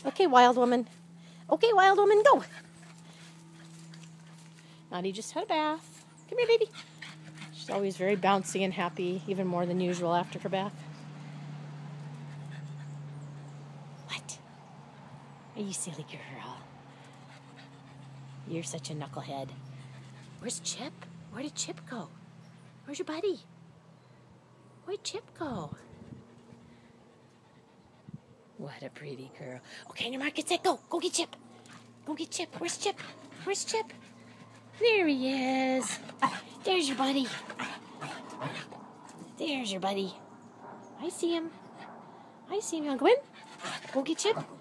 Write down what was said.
Okay, wild woman. Okay, wild woman, go. Nadia just had a bath. Come here, baby. She's always very bouncy and happy, even more than usual after her bath. What? Are you silly girl? You're such a knucklehead. Where's Chip? Where did Chip go? Where's your buddy? Where'd Chip go? What a pretty girl. Okay, on your mark, get set, go. Go get Chip. Go get Chip. Where's Chip? Where's Chip? There he is. There's your buddy. There's your buddy. I see him. I see him. You want to go in? Go get Chip.